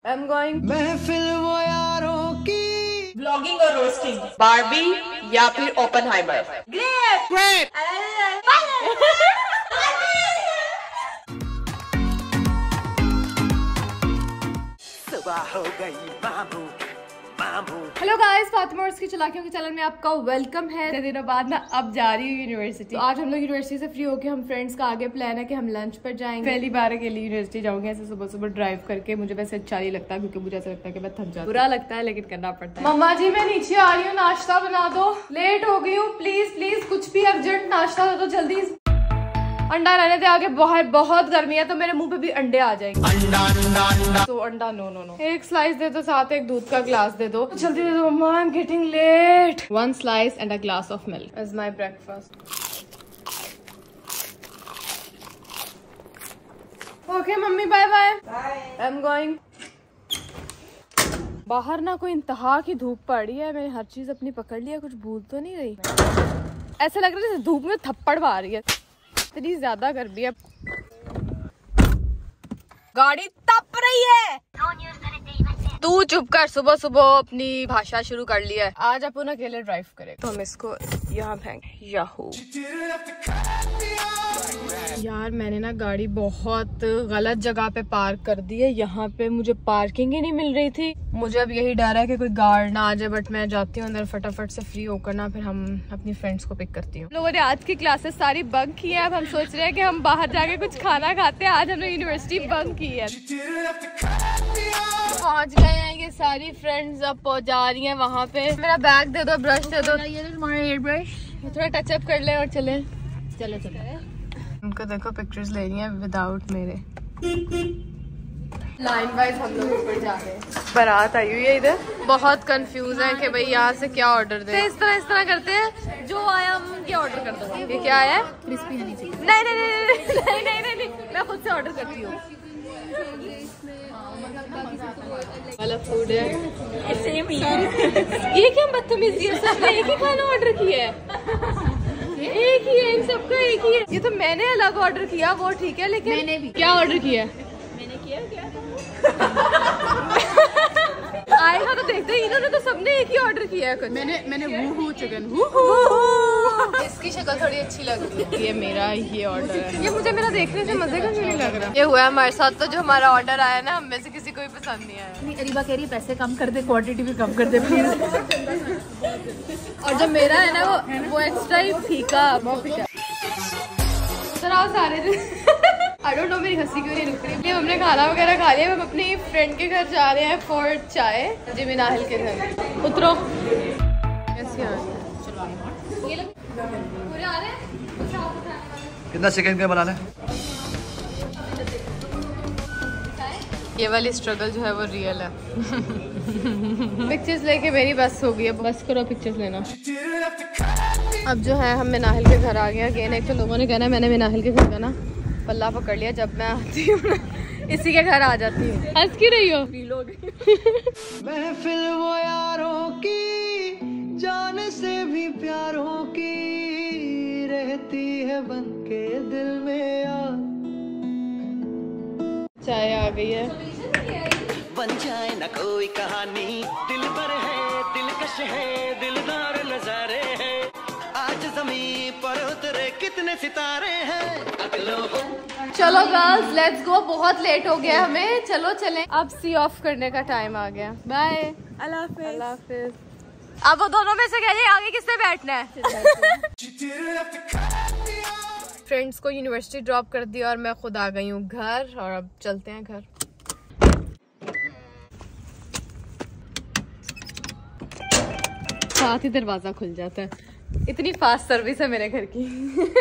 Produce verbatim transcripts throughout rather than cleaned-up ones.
I'm going महफिल वो यारों की, ब्लॉगिंग और रोस्टिंग, बारबी या फिर ओपनहाइमर। ग्रेप ग्रेप सुबह हो गई बाबू बाबू। हेलो गाइस, फातिमा और उसकी चालाकियों के चैनल में आपका वेलकम है। इतने दिनों बाद ना अब जा रही हूँ यूनिवर्सिटी। तो आज हम लोग यूनिवर्सिटी से फ्री होके हम फ्रेंड्स का आगे प्लान है कि हम लंच पर जाएंगे। पहली बार के लिए यूनिवर्सिटी जाऊंगी ऐसे सुबह सुबह ड्राइव करके। मुझे वैसे अच्छा नहीं लगता क्योंकि मुझे ऐसा लगता है कि मैं थक जाती, बुरा लगता है लेकिन करना पड़ता है। मम्मा जी मैं नीचे आ रही हूँ, नाश्ता बना दो, लेट हो गई हूँ, प्लीज प्लीज कुछ भी अर्जेंट नाश्ता दे दो जल्दी। अंडा रहने दे, आगे बाहर बहुत गर्मी है तो मेरे मुंह पे भी अंडे आ जाएंगे। अंडा अंडा अंडा तो अंडा नो नो नो। एक स्लाइस दे दो, साथ एक दूध का ग्लास दे दो, जल्दी दे दो मम्मा, I am getting late. One slice and a glass of milk is my breakfast. Okay mummy, bye bye. I am going. बाहर ना कोई इंतहा की धूप पड़ी है, मैंने हर चीज अपनी पकड़ लिया, कुछ भूल तो नहीं रही। ऐसा लग रहा है जैसे धूप में थप्पड़ मार रही है, इतनी ज्यादा गर्मी है। गाड़ी तप रही है। तू चुप कर, सुबह सुबह अपनी भाषा शुरू कर ली है। आज अपन अकेले ड्राइव करें तो हम इसको यहाँ फेंक। याहू यार, मैंने ना गाड़ी बहुत गलत जगह पे पार्क कर दी है। यहाँ पे मुझे पार्किंग ही नहीं मिल रही थी। मुझे अब यही डर है कि कोई गार्ड ना आ जाए, बट मैं जाती हूँ अंदर फटाफट से फ्री होकर ना, फिर हम अपनी फ्रेंड्स को पिक करती हूँ। लोगों ने आज की क्लासेस सारी बंक की है। अब हम सोच रहे हैं कि हम बाहर जाके कुछ खाना खाते हैं। आज हमने यूनिवर्सिटी बंक की है। पहुँच गए हैं, ये सारी फ्रेंड्स अब पहुँच जा रही है वहाँ पे। मेरा बैग दे दो, ब्रश दे दो, ये तुम्हारा हेयर ब्रश, थोड़ा टचअप कर ले और चले। चलो चलो, उनको देखो पिक्चर्स ले रही हैं विदाउट मेरे। लाइन वाइज हम लोग ऊपर जा रहे हैं। बारात आई हुई है इधर, बहुत कंफ्यूज है कि भाई यहाँ से क्या ऑर्डर दे। इस तरह इस तरह करते हैं, जो आया हम क्या ऑर्डर कर दो। ये क्या है? Crispy honey chicken. नहीं नहीं नहीं नहीं नहीं नहीं नहीं, मैं खुद से ऑर्डर करती हूँ। वाला फूड है सेम ही। ये क्या बदतमीजी है, सबने एक ही खाना ऑर्डर किया है। एक ही है, इन सबका एक ही है। ये तो मैंने अलग ऑर्डर किया, वो ठीक है, लेकिन मैंने भी क्या ऑर्डर किया? मैंने किया क्या? आएगा तो देखते हैं। इन्होंने तो सबने एक ही ऑर्डर किया है कुछ। मैंने मैंने वू हू चिकन। इसकी शक्ल थोड़ी अच्छी लग रही है। ये मेरा ये ऑर्डर है। ये मुझे मेरा देखने से मजे का नहीं लग रहा। ये हुआ है हमारे साथ, तो जो हमारा ऑर्डर आया ना, हम में से किसी को भी पसंद नहीं आया। नहीं, अरीबा कह रही पैसे कम कर दे, क्वांटिटी भी कम कर दे प्लीज। और जो मेरा है ना वो वो एक्स्ट्रा ही फीका बहुत फीका। सर आओ सारे। आई डोंट नो मेरी हंसी क्यों नहीं रुक रही। हमने खाना वगैरह खा लिया, हम अपनी फ्रेंड के घर जा रहे हैं फॉर चाय, जिमी नाहिल के घर। उतरो। कितना सेकंड का बनाना है? ये वाली स्ट्रगल जो है वो रियल है। पिक्चर्स लेके मेरी बस हो गई है, बस करो पिक्चर्स लेना। अब जो है हम मिनाहिल के घर आ गए। अगेन एक तो लोगों ने कहना मैंने मिनाहिल के घर का ना पल्ला पकड़ लिया। जब मैं आती हूँ ना इसी के घर आ जाती हूँ। हंस क्यों रही हो? महफिल वो यारों की, जान से भी प्यारों की, रहती है बन के दिल में यार। चाय आ गई है। बन जाए न कोई कहानी, दिल पर है दिलकश है, दिलदार नजारे हैं, आज ज़मीं पर उतरे कितने सितारे हैं। चलो गर्ल्स लेट्स गो, बहुत लेट हो गया हमें, चलो चलें। अब सी ऑफ करने का टाइम आ गया। बाय, अल्लाह हाफिज़। अल्लाह हाफिज़। अब वो दोनों में से कहिए आगे किसने बैठना है। फ्रेंड्स को यूनिवर्सिटी ड्रॉप कर दिया और मैं खुद आ गई हूँ घर, और अब चलते हैं घर। साथ ही दरवाजा खुल जाता है, इतनी फास्ट सर्विस है मेरे घर की।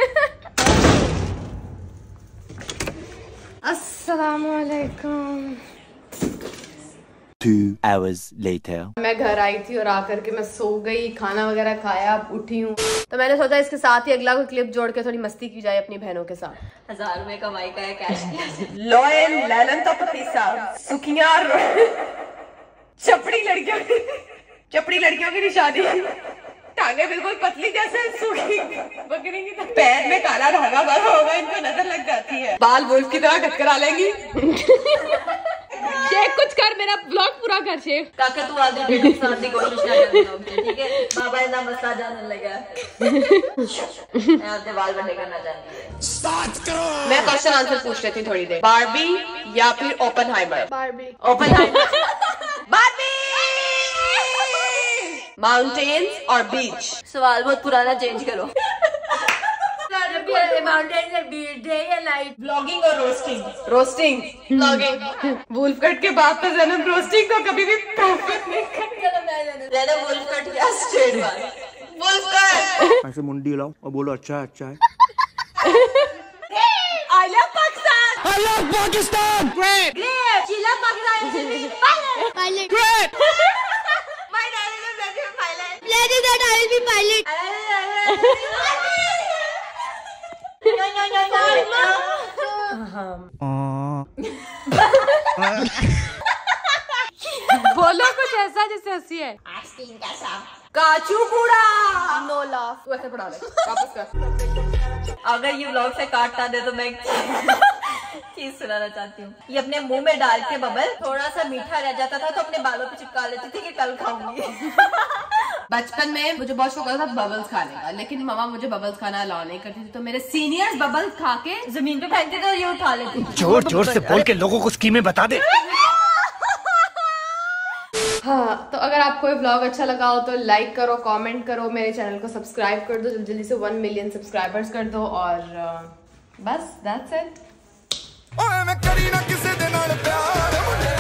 अस्सलामुअलैकुम। Two hours later. मैं घर आई थी और आकर के मैं सो गई, खाना वगैरह खाया, अब उठी हूँ तो मैंने सोचा इसके साथ ही अगला कोई क्लिप जोड़ के थोड़ी मस्ती की जाए अपनी बहनों के साथ। हजार रुपए कमाई का है कैश। लॉयल लैलन तो पतीसा सुखियां चपड़ी लड़कियों की चपड़ी लड़कियों की निशानी। टांगे बिल्कुल पतली जैसे सूखी बकरी की तरह, पैर में काला धागा बना होगा, इनको नजर लग जाती है। बाल वुल्फ की तरह कटकरा लेंगी। शेख कुछ कर, मेरा ब्लॉग पूरा कर शेख। काका तू आधी डेढ़ साल की कोशिश ना कर, ठीक है? बाबा इतना मसला जानने लगा। मैं अपने बाल बड़े करना चाहती हूँ। मैं क्वेश्चन आंसर पूछ रही थी थोड़ी देर। बारबी या फिर Oppenheimer? Barbie. Oppenheimer. Barbie. Mountains और बीच? सवाल बहुत पुराना, चेंज करो। माउंटेन डे या नाइट? ब्लॉगिंग और roasting? Roasting. Blogging. Wolf cut के बाद तो जन्म रोस्टिंग को कभी भी प्रॉफिट नहीं करता। ज्यादा वुल्फ कट या स्ट्रेट बाल? Wolf cut. ऐसे मुंडी हिलाओ और बोलो अच्छा है अच्छा है। I love Pakistan. I love Pakistan. Great. Great. She love Pakistan. Pilot. Pilot. Great. My dad is a veteran pilot. Lady that I will be pilot. No, no, no, no, no. बोलो कुछ ऐसा जैसे हंसी है। काचू कूड़ा। No laugh. तू ऐसे पढ़ा ले, वापस कर। अगर ये व्लॉग से काटना दे तो मैं एक चीज सुनाना चाहती हूँ। ये अपने मुंह में डाल के बबल थोड़ा सा मीठा रह जाता था तो अपने बालों पे चिपका लेती थी कि कल खाऊंगी। बचपन में मुझे बहुत शौक था बबल्स खाने का, लेकिन मामा मुझे बबल्स खाना अलाउ नहीं करती थी, तो मेरे सीनियर्स बबल्स खा के जमीन पे फेंकते थे और ये उठा लेती थी। जोर जोर से बोल के लोगों को स्कीमें बता दे। हाँ, तो अगर आपको ये व्लॉग अच्छा लगा हो तो लाइक करो, कमेंट करो, मेरे चैनल को सब्सक्राइब कर दो, जल्दी जल्दी से वन मिलियन सब्सक्राइबर्स कर दो और uh, बस दैट्स इट। ओए मैं करी ना किसे दे नाल प्यार मुंडे